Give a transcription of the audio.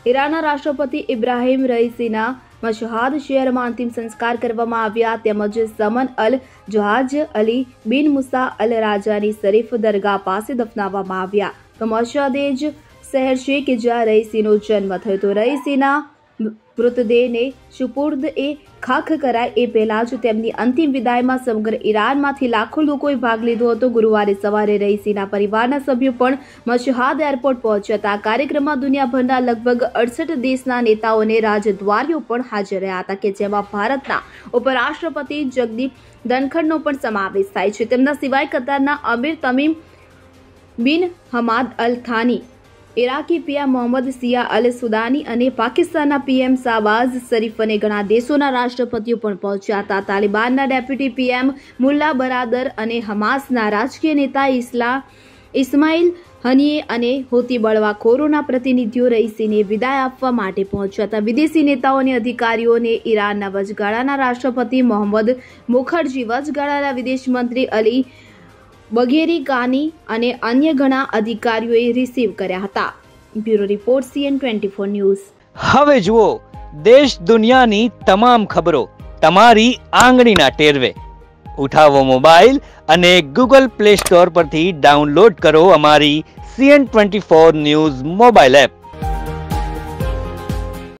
ઈરાનના રાષ્ટ્રપતિ ઇબ્રાહિમ રઈસીના મશહાદ શહેરમાં અંતિમ સંસ્કાર કરવામાં આવ્યા તેમજ સમન અલ જહાજ અલી બિન મુસા અલ રાજાની શરીફ દરગાહ પાસે દફનાવવામાં આવ્યા. તો મશહદ એ જ શહેર છે કે જ્યાં રઈસીનો જન્મ થયો હતો. રઈસીના મૃતદેહને સુપુર્દ એ ખાખ કરાય એ પહેલા જ તેમની અંતિમ વિદાયમાં સમગ્ર ઈરાનમાંથી લાખો લોકોએ ભાગ લીધો હતો. ગુરુવારે સવારે રઈસીના પરિવારના સભ્યો પણ મશહાદ એરપોર્ટ પહોંચ્યા હતા. કાર્યક્રમમાં દુનિયાભરના લગભગ 68 દેશના નેતાઓ અને રાજદ્વારીઓ પણ હાજર રહ્યા હતા કે જેમાં ભારતના ઉપરાષ્ટ્રપતિ જગદીપ ધનખડનો પણ સમાવેશ થાય છે. તેમના સિવાય કતારના અમીર Tamim bin Hamad Al Thani, Iraqi PM Mohammed Shia Al Sudani અને પાકિસ્તાનના પીએમ શાહબાઝ શરીફ અને ઘણા દેશોના રાષ્ટ્રપતિઓ પણ પહોંચ્યા હતા. તાલિબાનના ડેપ્યુટી પીએમ મુલ્લા બરાદર અને હમાસના રાજકીય નેતા ઇસ્માઇલ હનીએ અને હૂતી બળવાખોરોના પ્રતિનિધિઓ રઈસીને વિદાય આપવા માટે પહોંચ્યા હતા. વિદેશી નેતાઓ અને અધિકારીઓને ઈરાનના વચગાળાના રાષ્ટ્રપતિ મોહમ્મદ મુખર્જી, વચગાળાના વિદેશ મંત્રી અલી બઘેરી કાની અને અન્ય ઘણા અધિકારીઓએ રિસીવ કર્યા હતા. Bureau report CN24 news. હવે જુઓ દેશ દુનિયાની તમામ ખબરો તમારી આંગળીના ટેરવે. ઉઠાવો મોબાઈલ અને Google Play Store પરથી ડાઉનલોડ કરો અમારી CN24 ન્યૂઝ મોબાઈલ એપ.